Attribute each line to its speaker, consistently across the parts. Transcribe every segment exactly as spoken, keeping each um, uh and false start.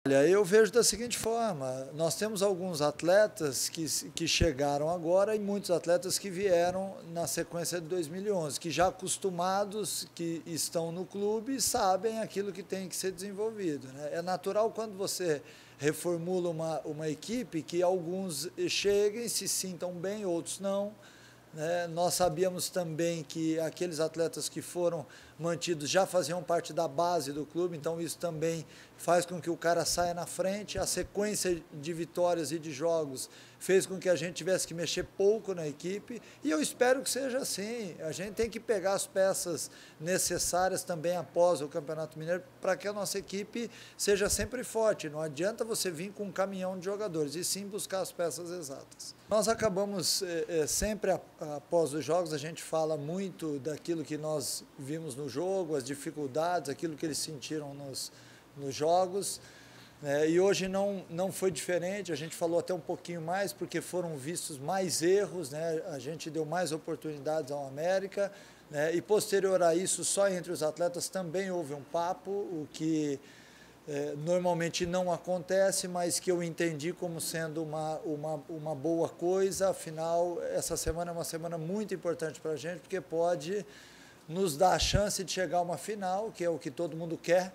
Speaker 1: Olha, eu vejo da seguinte forma, nós temos alguns atletas que, que chegaram agora e muitos atletas que vieram na sequência de dois mil e onze, que já acostumados, que estão no clube, sabem aquilo que tem que ser desenvolvido, né? É natural quando você reformula uma, uma equipe que alguns cheguem, se sintam bem, outros não. Né? Nós sabíamos também que aqueles atletas que foram mantidos já faziam parte da base do clube, então isso também faz com que o cara saia na frente. A sequência de vitórias e de jogos fez com que a gente tivesse que mexer pouco na equipe, e eu espero que seja assim. A gente tem que pegar as peças necessárias também após o Campeonato Mineiro para que a nossa equipe seja sempre forte. Não adianta você vir com um caminhão de jogadores, e sim buscar as peças exatas. Nós acabamos é, sempre após os jogos, a gente fala muito daquilo que nós vimos no jogo, as dificuldades, aquilo que eles sentiram nos, nos jogos. É, e hoje não, não foi diferente, a gente falou até um pouquinho mais, porque foram vistos mais erros, né? A gente deu mais oportunidades ao América, né? E posterior a isso, só entre os atletas também houve um papo, o que é, normalmente não acontece, mas que eu entendi como sendo uma, uma, uma boa coisa. Afinal, essa semana é uma semana muito importante para a gente, porque pode nos dar a chance de chegar a uma final, que é o que todo mundo quer.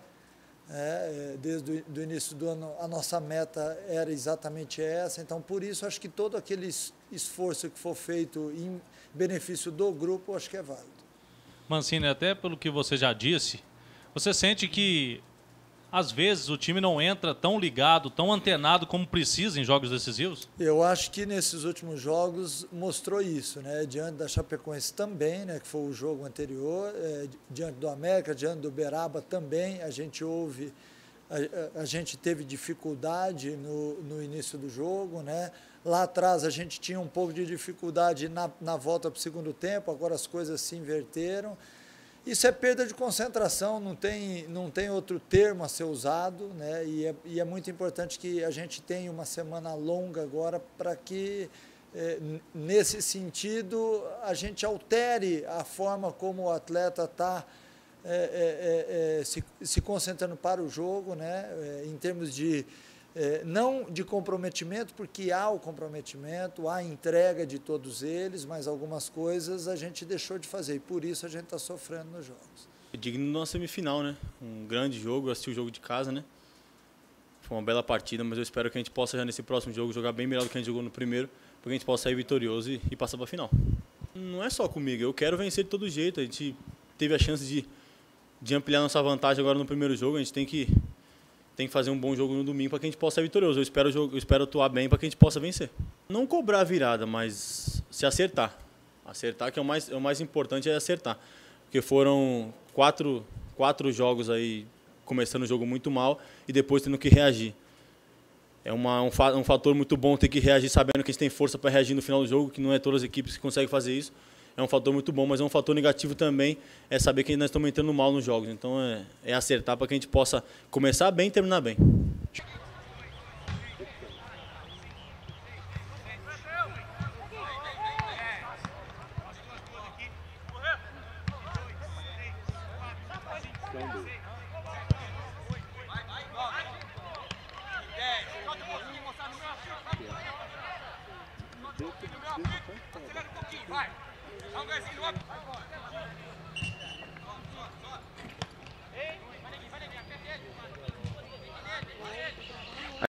Speaker 1: É, desde o início do ano, a nossa meta era exatamente essa, então por isso acho que todo aquele esforço que for feito em benefício do grupo, acho que é válido.
Speaker 2: Mancini, até pelo que você já disse, você sente que às vezes o time não entra tão ligado, tão antenado como precisa em jogos decisivos?
Speaker 1: Eu acho que nesses últimos jogos mostrou isso, né? Diante da Chapecoense também, né? Que foi o jogo anterior, é, diante do América, diante do Uberaba também, a gente houve, a, a gente teve dificuldade no, no início do jogo, né? Lá atrás a gente tinha um pouco de dificuldade na, na volta para o segundo tempo, agora as coisas se inverteram. Isso é perda de concentração, não tem, não tem outro termo a ser usado, né? E é, e é muito importante que a gente tenha uma semana longa agora para que, é, nesse sentido, a gente altere a forma como o atleta está é, é, é, se, se concentrando para o jogo, né? É, em termos de, é, não de comprometimento, porque há o comprometimento, há a entrega de todos eles, mas algumas coisas a gente deixou de fazer, e por isso a gente está sofrendo nos jogos.
Speaker 3: Digno de uma semifinal, né? Um grande jogo, eu assisti o jogo de casa, né? Foi uma bela partida, mas eu espero que a gente possa já nesse próximo jogo jogar bem melhor do que a gente jogou no primeiro, para que a gente possa sair vitorioso e, e passar para a final. Não é só comigo, eu quero vencer de todo jeito. A gente teve a chance de, de ampliar nossa vantagem agora no primeiro jogo, a gente tem que tem que fazer um bom jogo no domingo para que a gente possa ser vitorioso. Eu espero, eu espero atuar bem para que a gente possa vencer. Não cobrar a virada, mas se acertar. Acertar, que é o mais, é o mais importante, é acertar. Porque foram quatro, quatro jogos aí, começando o jogo muito mal e depois tendo que reagir. É uma, um, um fator muito bom ter que reagir sabendo que a gente tem força para reagir no final do jogo, que não é todas as equipes que conseguem fazer isso. É um fator muito bom, mas é um fator negativo também, é saber que nós estamos entrando mal nos jogos. Então é, é acertar para que a gente possa começar bem e terminar bem.
Speaker 4: Vai! Dá um gásinho logo! Ei! Vai neguinho, vai neguinho, aperta ele! Vai nele, vai nele!